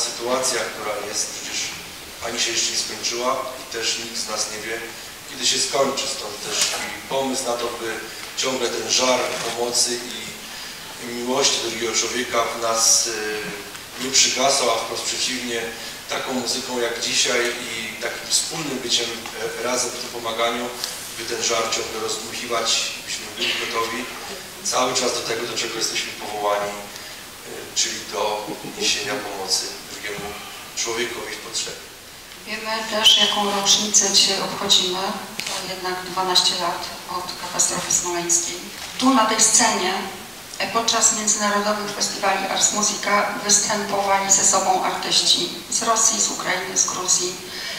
sytuacja, która jest, przecież ani się jeszcze nie skończyła i też nikt z nas nie wie, kiedy się skończy. Stąd też i pomysł na to, by ciągle ten żar pomocy i miłości do drugiego człowieka w nas nie przygasał, a wprost przeciwnie, taką muzyką jak dzisiaj i takim wspólnym byciem razem w tym pomaganiu, by ten żar ciągle rozdmuchiwać, byśmy byli gotowi cały czas do tego, do czego jesteśmy powołani, czyli do niesienia pomocy drugiemu człowiekowi w potrzebie. Wiemy też, jaką rocznicę dzisiaj obchodzimy, to jednak 12 lat od katastrofy smoleńskiej. Tu na tej scenie podczas międzynarodowych festiwali Ars Musica występowali ze sobą artyści z Rosji, z Ukrainy, z Gruzji,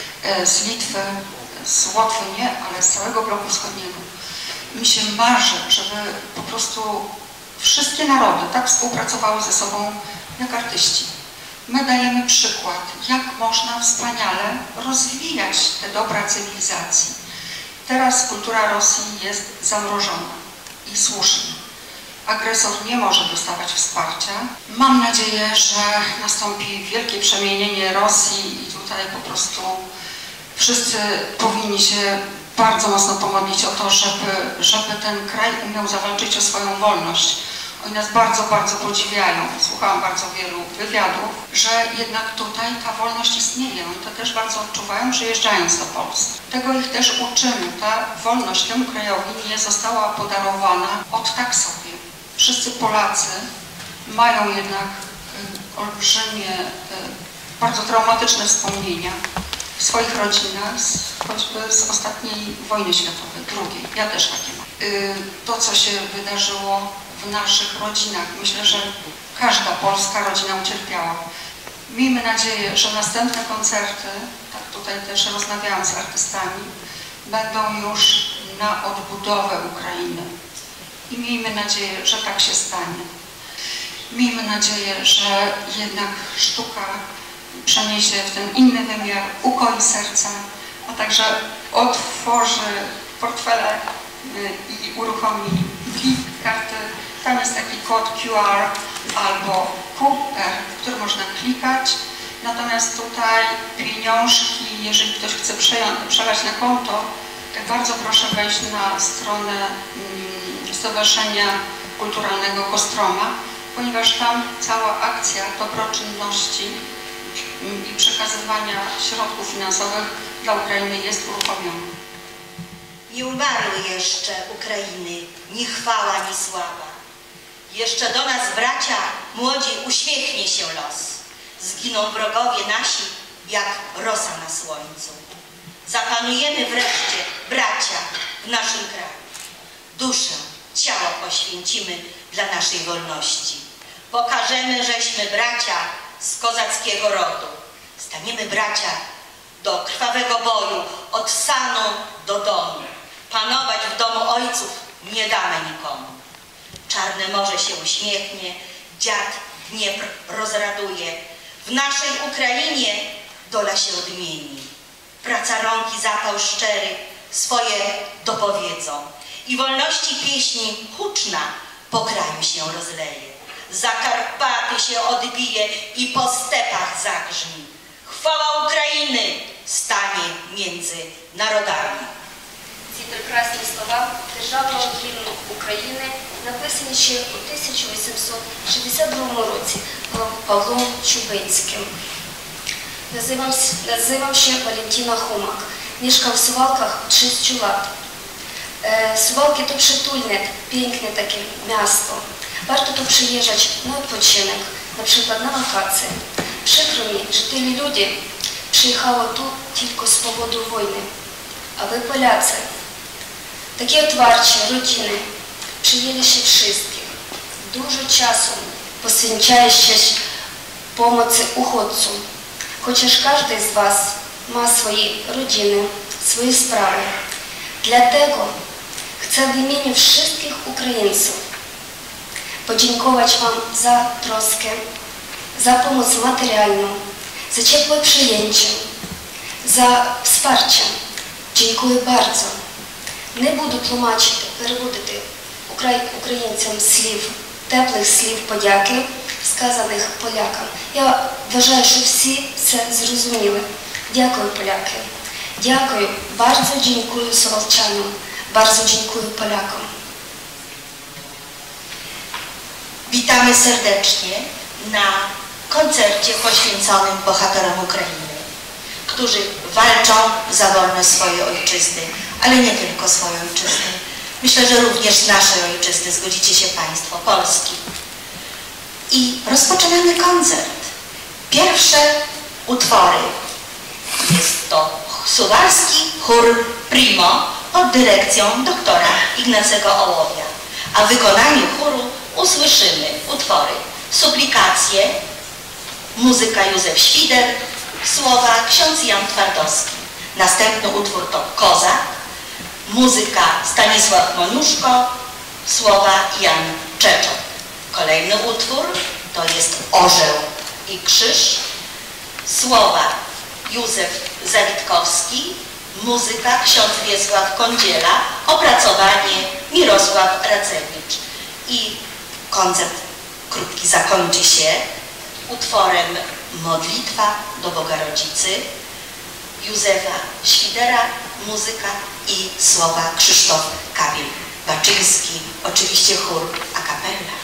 z Litwy, z Łotwy nie, ale z całego bloku wschodniego. Mi się marzy, żeby po prostu wszystkie narody tak współpracowały ze sobą jak artyści. My dajemy przykład, jak można wspaniale rozwijać te dobra cywilizacji. Teraz kultura Rosji jest zamrożona i słusznie. Agresor nie może dostawać wsparcia. Mam nadzieję, że nastąpi wielkie przemienienie Rosji i tutaj po prostu wszyscy powinni się bardzo mocno pomodlić o to, żeby ten kraj umiał zawalczyć o swoją wolność. Oni nas bardzo, bardzo podziwiają. Słuchałam bardzo wielu wywiadów, że jednak tutaj ta wolność istnieje. Oni to też bardzo odczuwają, przyjeżdżając do Polski. Tego ich też uczymy. Ta wolność temu krajowi nie została podarowana od tak sobie. Wszyscy Polacy mają jednak olbrzymie, bardzo traumatyczne wspomnienia w swoich rodzinach, choćby z ostatniej wojny światowej, drugiej. Ja też takie mam. To, co się wydarzyło w naszych rodzinach, myślę, że każda polska rodzina ucierpiała. Miejmy nadzieję, że następne koncerty, tak tutaj też rozmawiałam z artystami, będą już na odbudowę Ukrainy. I miejmy nadzieję, że tak się stanie. Miejmy nadzieję, że jednak sztuka przeniesie w ten inny wymiar, ukoi serca, a także otworzy portfele i uruchomi karty. Tam jest taki kod QR albo QR, w który można klikać. Natomiast tutaj pieniążki, jeżeli ktoś chce przelać na konto, bardzo proszę wejść na stronę Stowarzyszenia Kulturalnego Kostroma, ponieważ tam cała akcja dobroczynności i przekazywania środków finansowych dla Ukrainy jest uruchomiona. Nie umarły jeszcze Ukrainy, ni chwała, ni sława. Jeszcze do nas, bracia młodzi, uśmiechnie się los. Zginą wrogowie nasi, jak rosa na słońcu. Zapanujemy wreszcie, bracia, w naszym kraju. Duszę, ciało poświęcimy dla naszej wolności. Pokażemy, żeśmy bracia z kozackiego rodu. Staniemy, bracia, do krwawego boju, od sanu do domu. Panować w domu ojców nie damy nikomu. Czarne morze się uśmiechnie, dziad Dniepr rozraduje. W naszej Ukrainie dola się odmieni. Praca rąk i zapał szczery swoje dopowiedzą. I wolności pieśni huczna po kraju się rozleje. Zakarpaty się odbije i po stepach zagrzmi. Chwała Ukrainy stanie między narodami. Ці прекрасні слова державного гімну України написані ще у 1862 році Павлом Чубинським. Nazywam się Walentina Humak. Mieszkam w Suwałkach od 6 lat. Suwałki to przytulne, piękne takie miasto. Warto tu przyjeżdżać na odpoczynek, na przykład na wakacje. Przykro mi, że tyle ludzi przyjechało tu tylko z powodu wojny. A wy, Polacy, takie otwarcie, rodziny, przyjęli się wszystkich. Dużo czasu poświęcaliście pomocy uchodźcom. Chociaż każdy z was ma swoje rodziny, swoje sprawy. Dlatego chcę w imieniu wszystkich Ukraińców podziękować wam za troskę, za pomoc materialną, za ciepłe przyjęcie, za wsparcie. Dziękuję bardzo. Не буду тлумачити, переводити українцям слів, теплих слів подяки. сказаних полякам. Я вважаю, що всі це зрозуміли. Дякую, поляки. Дякую, bardzo dziękuję Suwałczanom, bardzo dziękuję Polakom. Witamy serdecznie na koncercie poświęconym bohaterom Ukrainy, którzy walczą za wolność swojej ojczyzny, ale nie tylko swojej ojczyzny. Myślę, że również naszej ojczyzny, zgodzicie się Państwo, Polski. I rozpoczynamy koncert. Pierwsze utwory. Jest to Suwalski Chór Primo pod dyrekcją doktora Ignacego Ołowia. A w wykonaniu chóru usłyszymy utwory Suplikacje, muzyka Józef Świder, słowa ksiądz Jan Twardowski. Następny utwór to Kozak, muzyka Stanisław Moniuszko, słowa Jan Czeczok. Kolejny utwór to jest Orzeł i Krzyż, słowa Józef Zawitkowski, muzyka ksiądz Wiesław Kądziela, opracowanie Mirosław Racewicz. I koncert krótki zakończy się utworem Modlitwa do Boga Rodzicy Józefa Świdera, muzyka i słowa Krzysztof Kamil-Baczyński, oczywiście chór a cappella.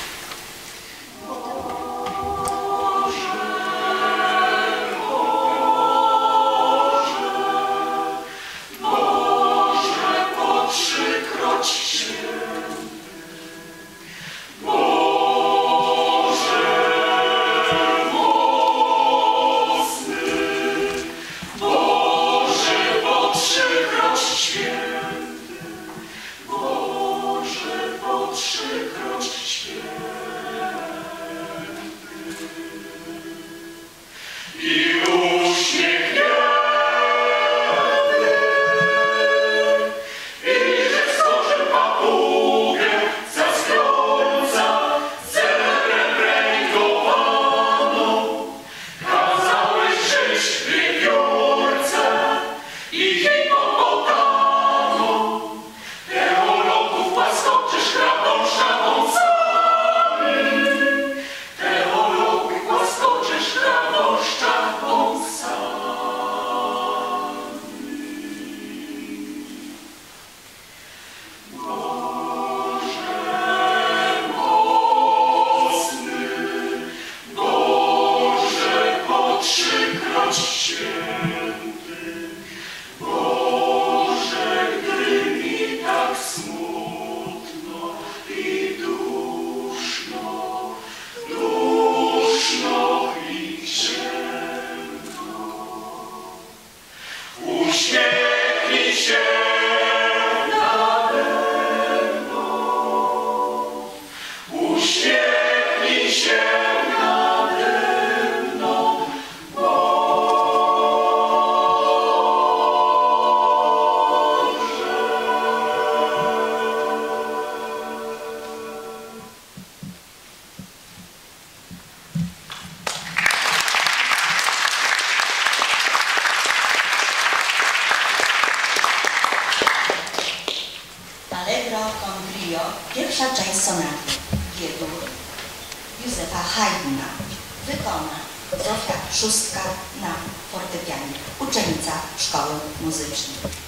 Pierwsza część sonaty G-dur Józefa Haydna wykona Zofia Szóstka na fortepianie, uczennica szkoły muzycznej.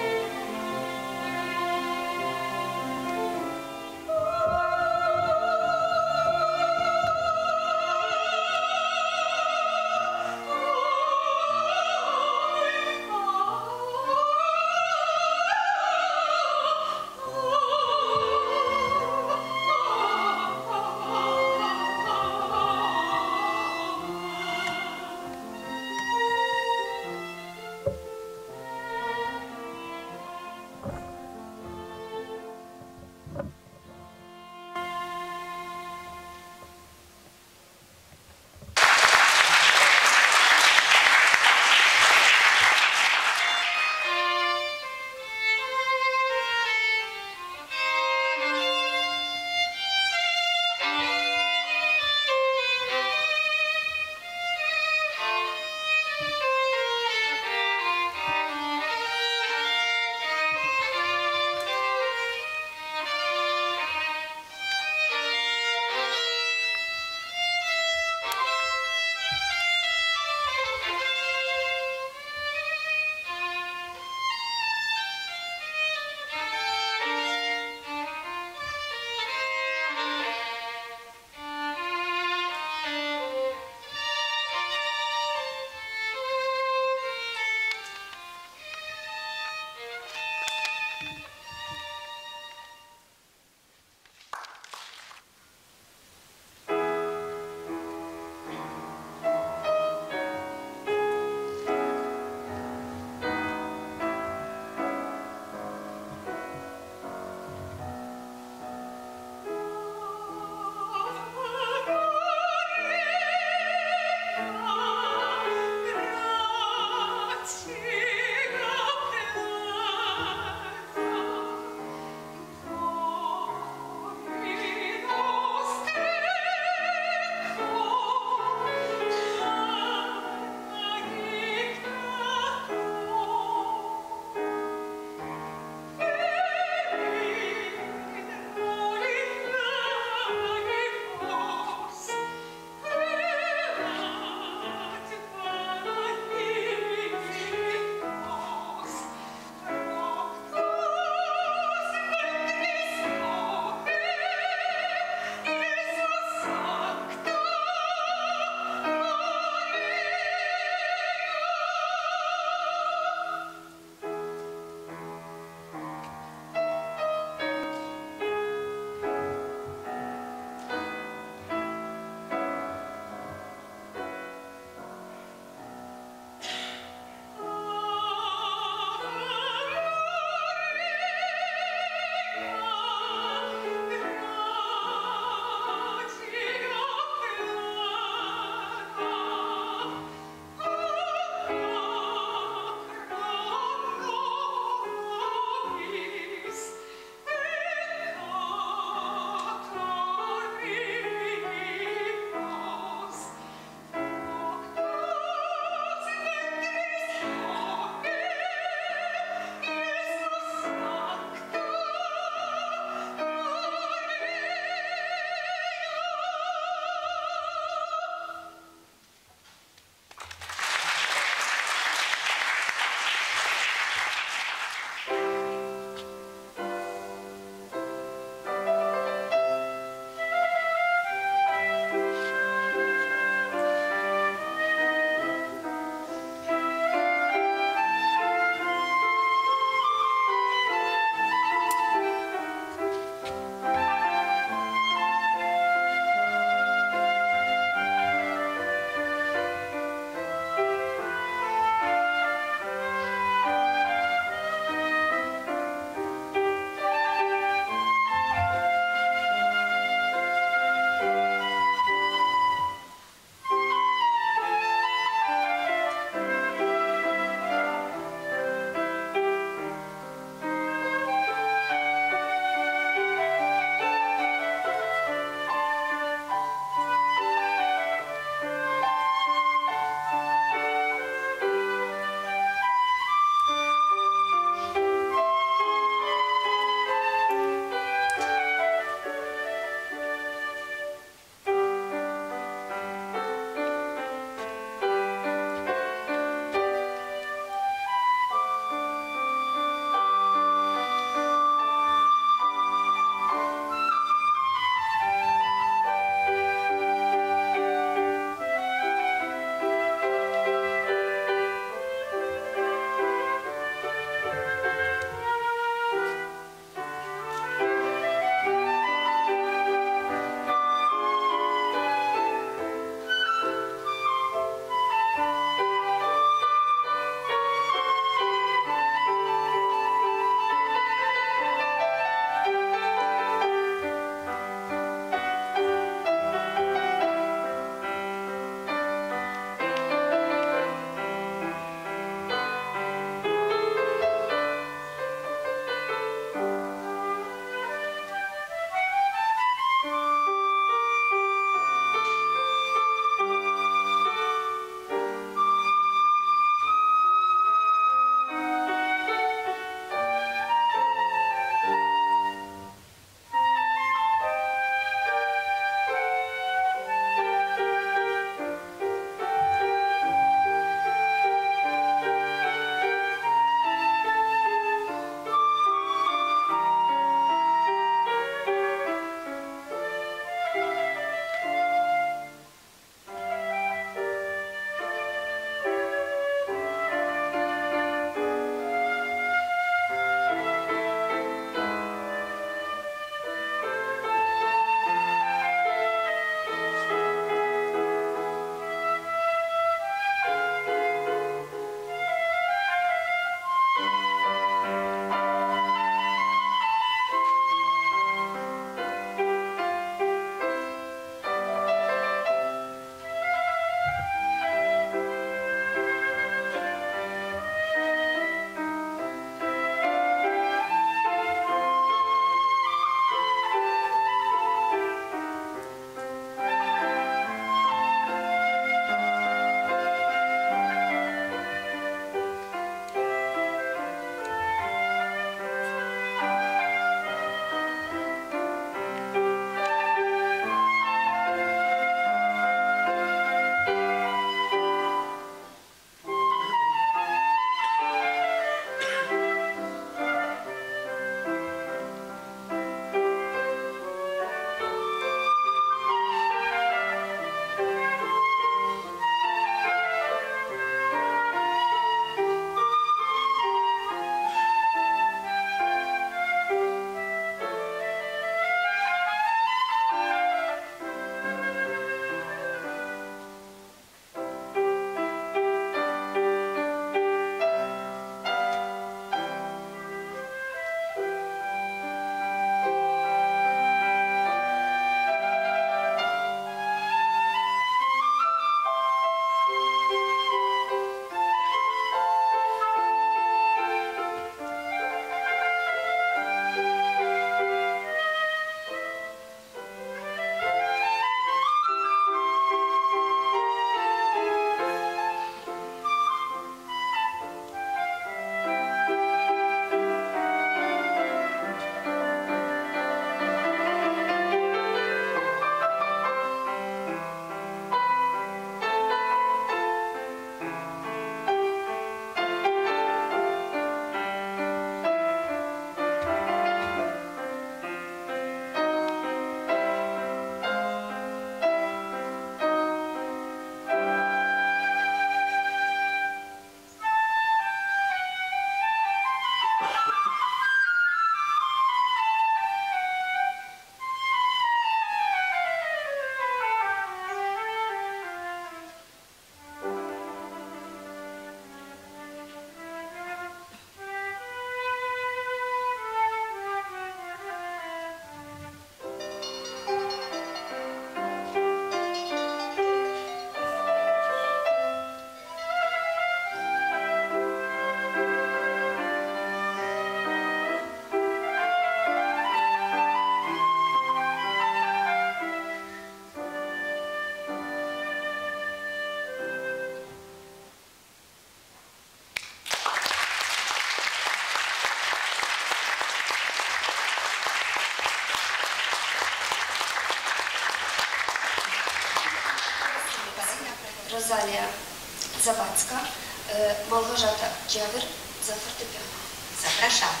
Rosalia Zawadzka, Małgorzata Dziawir za fortepiano. Zapraszamy.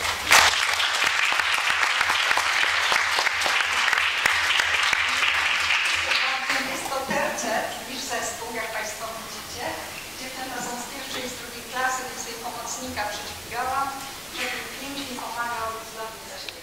Jest to tercet niż zespół, jak Państwo widzicie. Dziewczęta są z pierwszej i z drugiej klasy, więc tej pomocnika przećwigałam, żeby pięknie pomagał zdobyć zaśpiewać.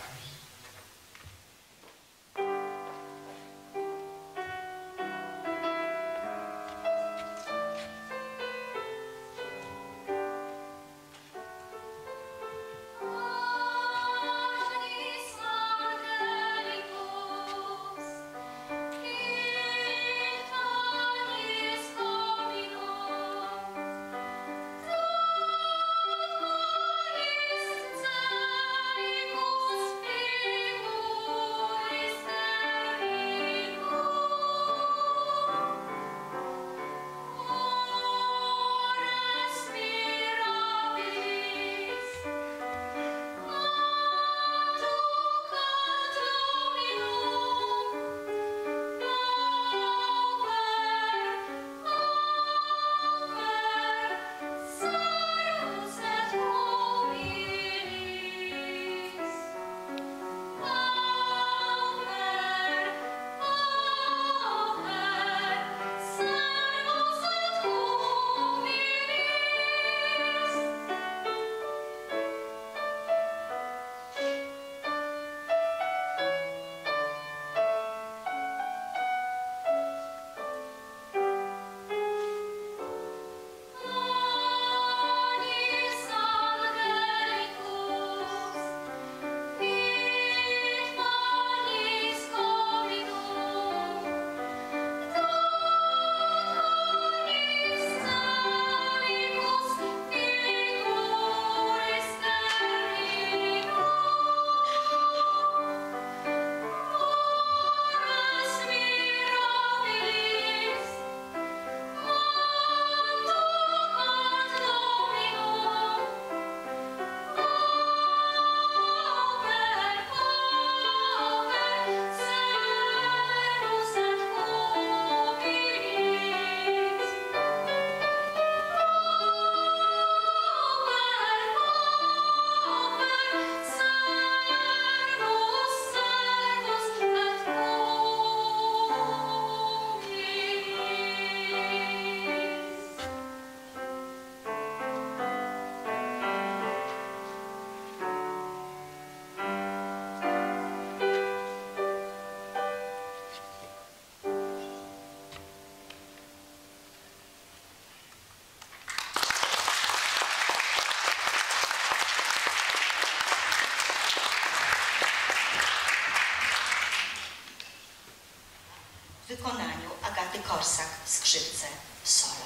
W wykonaniu Agaty Korsak, skrzypce, solo.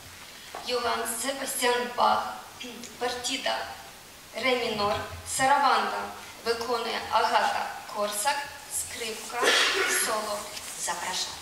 Johann Sebastian Bach, партіда ре мінор, сараванда, виконує Агата Корсак, скрипка, соло. Zapraszamy.